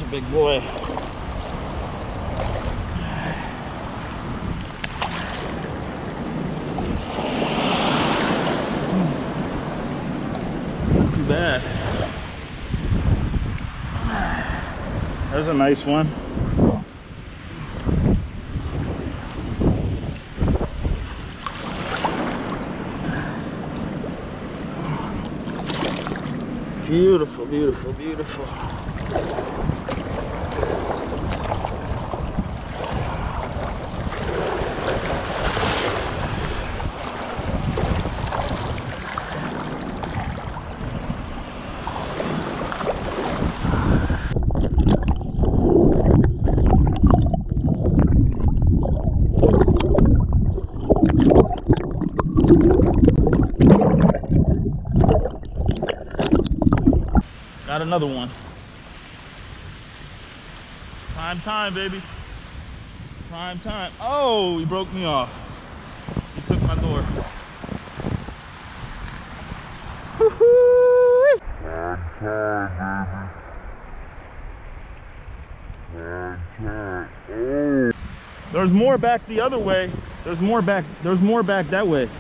big boy. Not too bad. There's a nice one. Beautiful, beautiful, beautiful. Got another one. Prime time, baby. Prime time. Oh, he broke me off. He took my lure. Woohoo! Prime time, baby. Prime time. Oh. There's more back the other way. There's more back that way.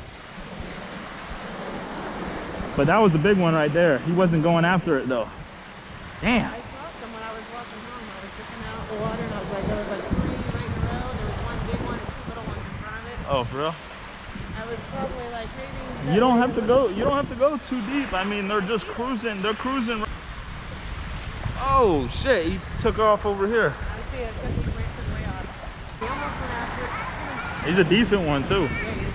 But that was a big one right there. He wasn't going after it though. Damn. I saw some when I was walking home. I was looking out the water and I was like, there was like 3 right in a row. There was one big one and 2 little ones in front of it. Oh, for real? I was probably like maybe. You don't have to go. You don't have to go too deep. I mean, they're just cruising. They're cruising. Oh shit! He took off over here. I see it. He took way off. He almost went after it. He's a decent one too. Yeah, he is.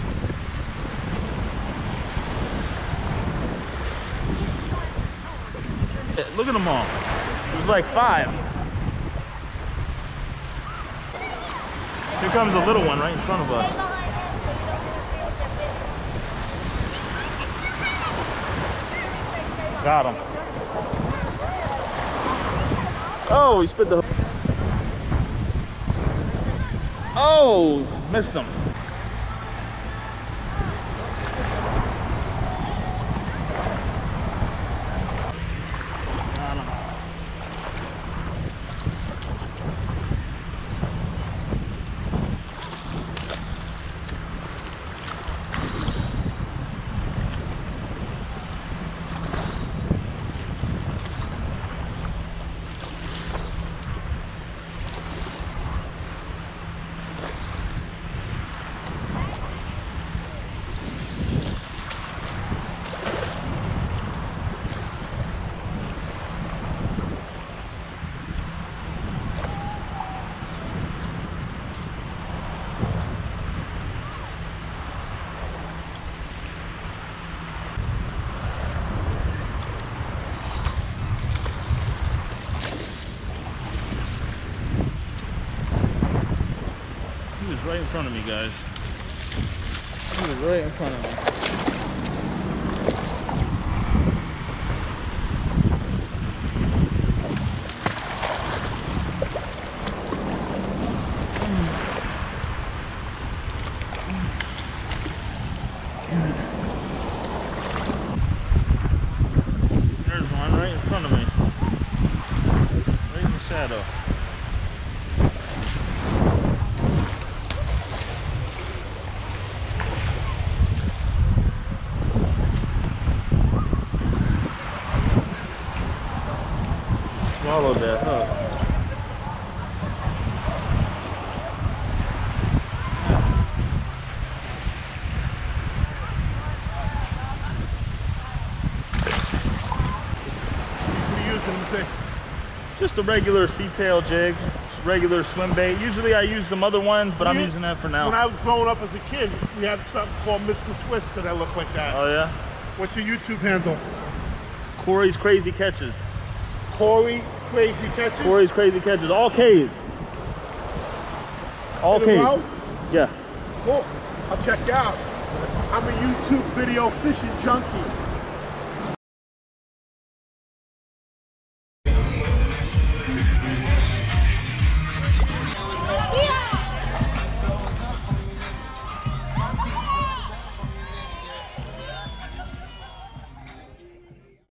Look at them all. There's like 5. Here comes a little one right in front of us. Got him. Oh, he spit the hook. Oh, missed him. Right in front of me, guys. He was right in front of me. There's one right in front of me. Right in the shadow. Swallowed that hook. What are you using, let me see? Just a regular sea-tail jig, regular swim bait. Usually I use some other ones, but I'm using that for now. When I was growing up as a kid, we had something called Mr. Twister that looked like that. Oh yeah? What's your YouTube handle? Corey's Crazy Catches. Corey Crazy Catches? Corey's Crazy Catches. All K's. All In a K's. row? Yeah. Cool. I'll check you out. I'm a YouTube video fishing junkie.